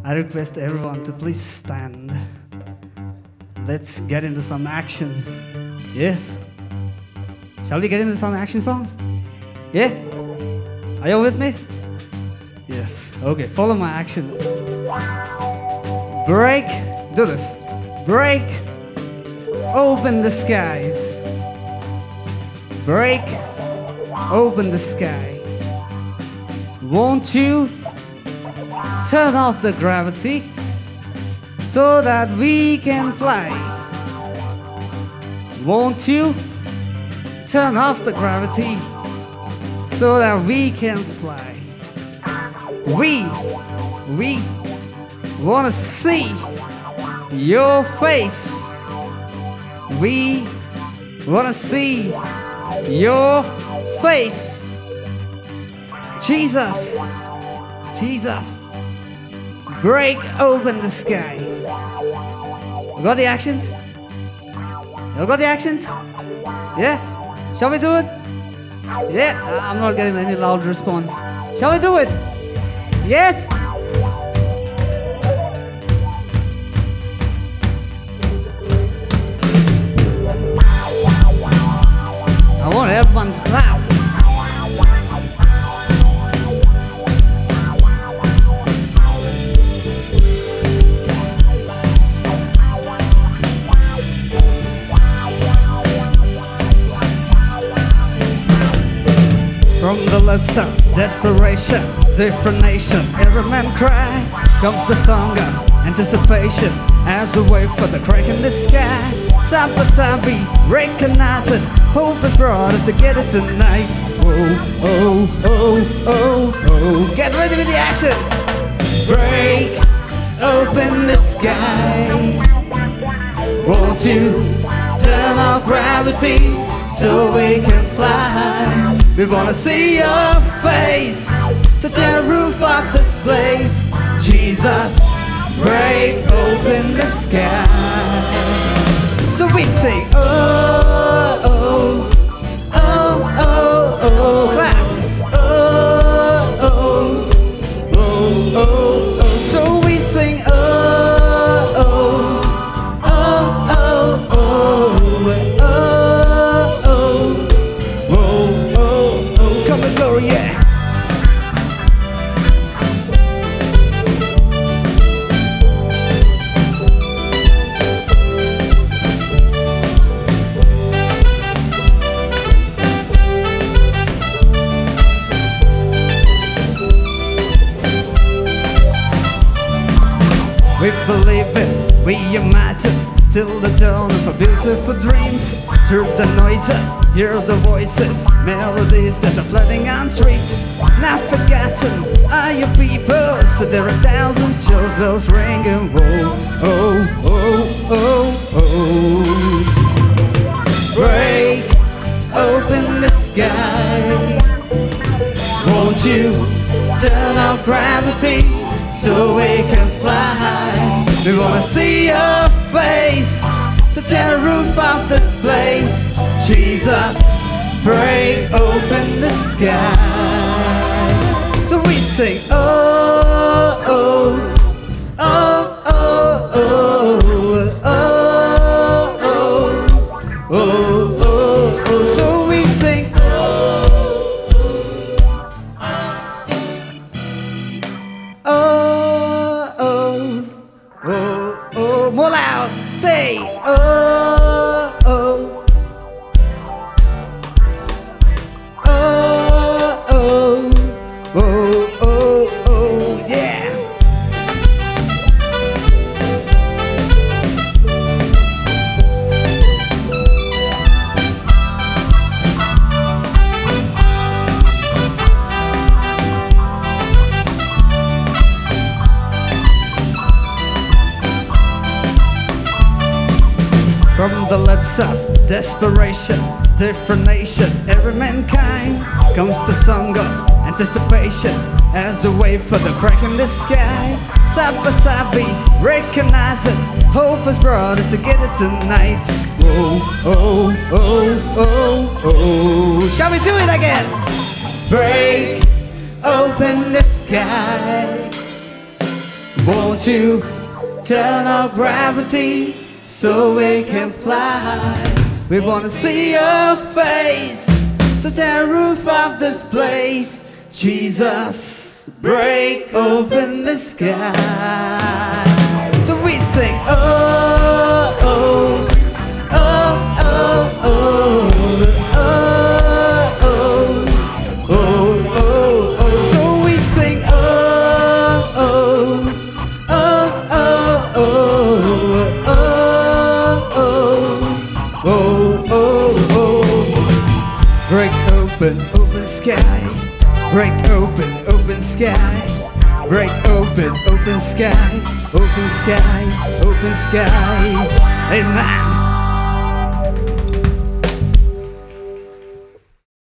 I request everyone to please stand. Let's get into some action. Yes? Shall we get into some action song? Yeah? Are you with me? Yes. Okay, follow my actions. Break, do this. Break, open the skies. Break, open the sky. Won't you turn off the gravity so that we can fly? Won't you turn off the gravity so that we can fly? We wanna see your face. We wanna see your face. Jesus, Jesus, break open the sky. You got the actions? You got the actions? Yeah? Shall we do it? Yeah? I'm not getting any loud response. Shall we do it? Yes? I want everyone to clap. From the lips of desperation, different nation, every man cry. Comes the song of anticipation as we wait for the crack in the sky. Side by side we recognize it. Hope has brought us together tonight. Oh, oh, oh, oh, oh. Get ready with the action. Break open the sky. Won't you turn off gravity so we can fly? We wanna see your face, so tear the roof off this place. Jesus, break open the sky. So we say, oh, oh, oh, oh, oh, clap. Oh, oh, oh, oh, oh. So we sing, oh, oh, oh, oh, oh, oh, oh, oh. Come and go, yeah. We believe it, we imagine till the dawn of our beautiful dreams. Through the noise, hear the voices, melodies that are flooding on streets. Not forgotten are your people, so there are 1,000 church bells ringing. Whoa, oh, oh, oh, oh. Break open the sky. Won't you turn off gravity so we can fly? We wanna see your face, so tear the roof off this place. Jesus, break open the sky. So we sing, oh, oh, oh, oh, oh, oh, oh, oh, oh, oh. So we sing, oh, oh, oh, oh. More loud, say, oh, oh. Oh, oh, oh, oh, yeah. From the lips of desperation, different nation, every mankind, comes the song of anticipation as we wait for the crack in the sky. Side by side we recognize it. Hope has brought us together tonight. Whoa, oh, oh, oh, oh. Shall we do it again? Break open the sky. Won't you turn off gravity so we can fly? We wanna see your face, so tear the roof of this place. Jesus, break open the sky. So we sing, oh, oh, oh, oh, oh, oh, oh, oh, oh, oh. So we sing, oh, oh, oh, oh, oh, oh, oh, oh, oh. Break open, open sky. Break open, open sky. Break open, open sky. Open sky, open sky. Amen.